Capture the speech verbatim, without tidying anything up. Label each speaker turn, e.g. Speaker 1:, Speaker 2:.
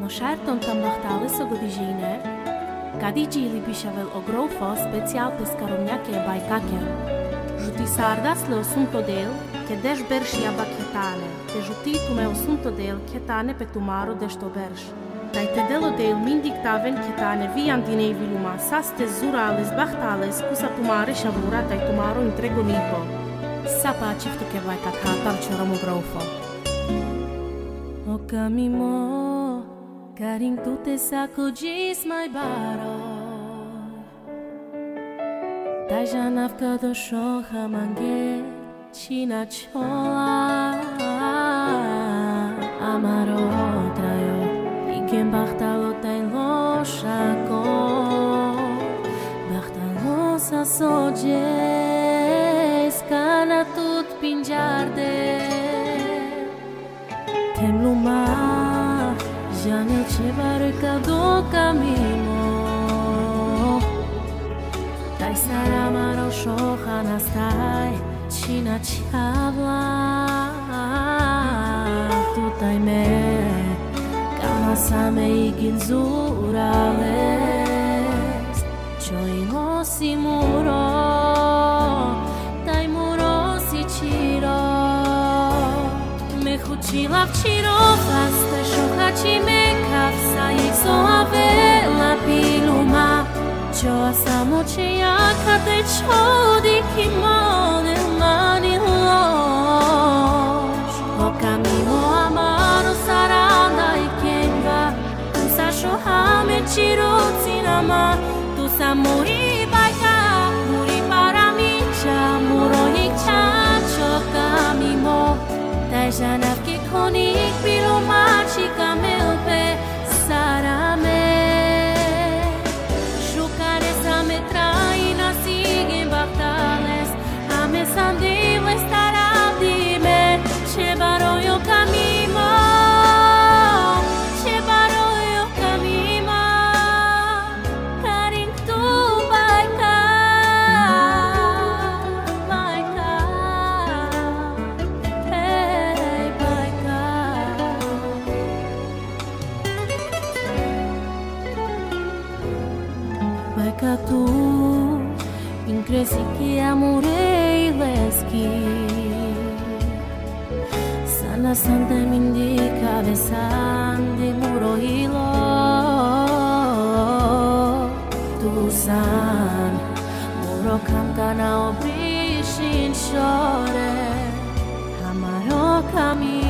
Speaker 1: No scerton tam bachtale so godijine, kadijili bishavel ogrofo special pescaromniake e baikake. Juti sardas le osunto del, che desh bersh ya baketane, te juti tume osunto del, ketane pe tumaro desto bersh. Dai te delo del min dictaven ketane vian dinei viluma, saste zurales bachtales, cusa tumare shavura dai tumaro intregonipo. Sapa ciftu che vai cacatar c'eram ogrofo. O camimo, carin tu te sacudis mai baro. Dai janavka do shoha mange, china chola. Amaro trajo, ikem bachtalo tain lo shako. Bachtalo sa soje, scana tut pingiarde. Temluma, janel cevare do camino. Dai saramaro shoha nastai, china chavla. Tutai me, kamasame igin zurales. Choino si muro, dai muro si chiro. Chuchila včiro, paste šochači me kavsa, ich so avela piluma. Čo a samo čejaka te čodi ki mone mani loš. O camino amaro saranda i kenga, tu sa šohame čiro cinama, tu sa muri bajka, muri paramiča, muro ik čačo camimo. Dai janavke konik bilomači kamel pe sarame. Shukare same traina sigem bachtales, ame sandivle staravdime, ce barojo camimo, ce barojo camimo, karin tu bajka, bajka. Bajka tu, incresi che amorei leschi. Sana santa mindica de sande muro hilo. Tu san, muro cantana o bishin shore, amaro camino.